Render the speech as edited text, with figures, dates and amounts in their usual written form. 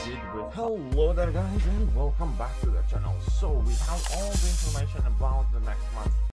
proceed with. Hello there guys and welcome back to the channel. So we have all the information about the next month